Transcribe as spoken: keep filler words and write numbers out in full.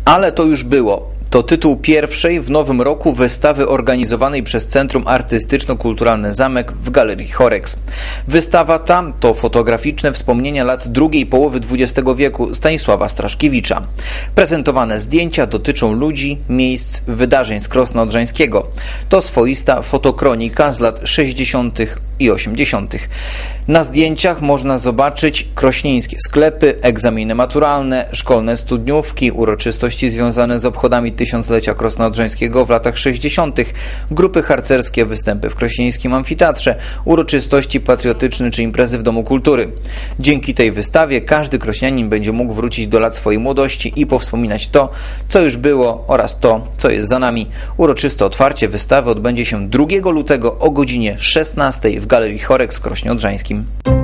Ale to już było. To tytuł pierwszej w nowym roku wystawy organizowanej przez Centrum Artystyczno-Kulturalne Zamek w Galerii Horex. Wystawa ta to fotograficzne wspomnienia lat drugiej połowy dwudziestego wieku Stanisława Straszkiewicza. Prezentowane zdjęcia dotyczą ludzi, miejsc, wydarzeń z Krosna Odrzańskiego. To swoista fotokronika z lat sześćdziesiątych i osiemdziesiątych. Na zdjęciach można zobaczyć krośnieńskie sklepy, egzaminy maturalne, szkolne studniówki, uroczystości związane z obchodami tysiąclecia Krosna Odrzańskiego w latach sześćdziesiątych, grupy harcerskie, występy w krośnieńskim amfiteatrze, uroczystości patriotyczne czy imprezy w Domu Kultury. Dzięki tej wystawie każdy krośnianin będzie mógł wrócić do lat swojej młodości i powspominać to, co już było oraz to, co jest za nami. Uroczyste otwarcie wystawy odbędzie się drugiego lutego o godzinie szesnastej w Galerii Horex w Krośnie Odrzańskim.